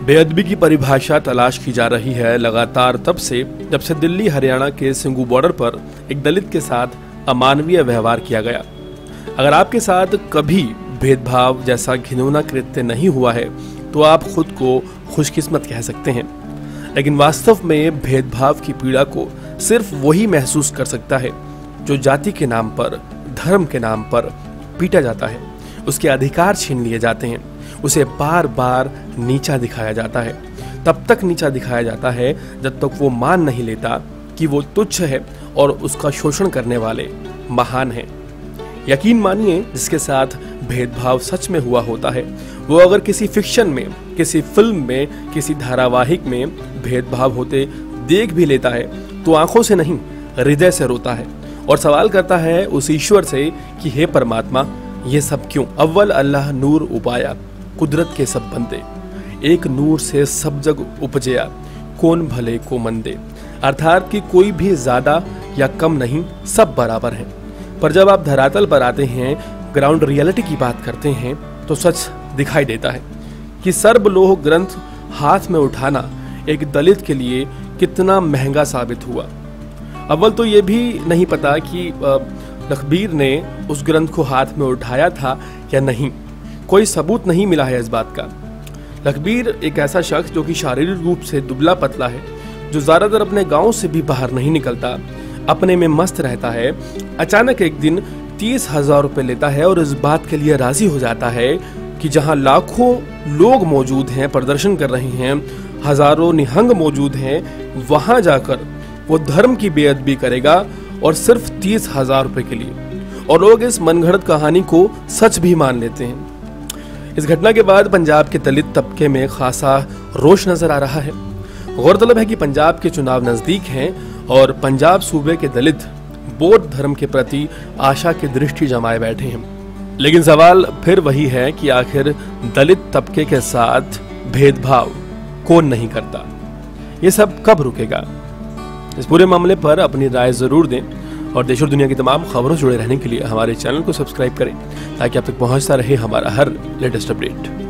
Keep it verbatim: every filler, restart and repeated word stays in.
बेअदबी की परिभाषा तलाश की जा रही है लगातार तब से जब से दिल्ली हरियाणा के सिंगू बॉर्डर पर एक दलित के साथ अमानवीय व्यवहार किया गया। अगर आपके साथ कभी भेदभाव जैसा घिनौना कृत्य नहीं हुआ है तो आप खुद को खुशकिस्मत कह सकते हैं, लेकिन वास्तव में भेदभाव की पीड़ा को सिर्फ वही महसूस कर सकता है जो जाति के नाम पर, धर्म के नाम पर पीटा जाता है, उसके अधिकार छीन लिए जाते हैं, उसे बार बार नीचा दिखाया जाता है। तब तक नीचा दिखाया जाता है जब तक वो मान नहीं लेता कि वो तुच्छ है और उसका शोषण करने वाले महान हैं। यकीन मानिए, जिसके साथ भेदभाव सच में हुआ होता है वो अगर किसी फिक्शन में, किसी फिल्म में, किसी धारावाहिक में भेदभाव होते देख भी लेता है तो आंखों से नहीं, हृदय से रोता है और सवाल करता है उस ईश्वर से कि हे परमात्मा, ये सब क्यों? अव्वल अल्लाह नूर उपाया, कुदरत के सब बंदे, एक नूर से सब जग उपजया, कौन भले को मंदे। अर्थात कि कोई भी ज्यादा या कम नहीं, सब बराबर हैं। पर जब आप धरातल पर आते हैं, ग्राउंड रियलिटी की बात करते हैं तो सच दिखाई देता है कि सर्वलोह ग्रंथ हाथ में उठाना एक दलित के लिए कितना महंगा साबित हुआ। अव्वल तो ये भी नहीं पता कि लखबीर ने उस ग्रंथ को हाथ में उठाया था या नहीं, कोई सबूत नहीं मिला है इस बात का। लखबीर एक ऐसा शख्स जो कि शारीरिक रूप से दुबला पतला है, जो ज्यादातर अपने गांव से भी बाहर नहीं निकलता, अपने में मस्त रहता है, अचानक एक दिन तीस हजार रुपए लेता है और इस बात के लिए राजी हो जाता है कि जहां लाखों लोग मौजूद हैं, प्रदर्शन कर रहे हैं, हजारों निहंग मौजूद हैं, वहां जाकर वो धर्म की बेअदबी करेगा और सिर्फ तीस हजार रुपए के लिए। और लोग इस मनगढ़ंत कहानी को सच भी मान लेते हैं। इस घटना के बाद पंजाब के दलित तबके में खासा रोष नजर आ रहा है। गौरतलब है कि पंजाब के चुनाव नजदीक हैं और पंजाब सूबे के दलित बौद्ध धर्म के प्रति आशा की दृष्टि जमाए बैठे हैं। लेकिन सवाल फिर वही है कि आखिर दलित तबके के साथ भेदभाव कौन नहीं करता? ये सब कब रुकेगा? इस पूरे मामले पर अपनी राय जरूर दें और देश और दुनिया की तमाम खबरों से जुड़े रहने के लिए हमारे चैनल को सब्सक्राइब करें ताकि आप तक पहुंचता रहे हमारा हर लेटेस्ट अपडेट।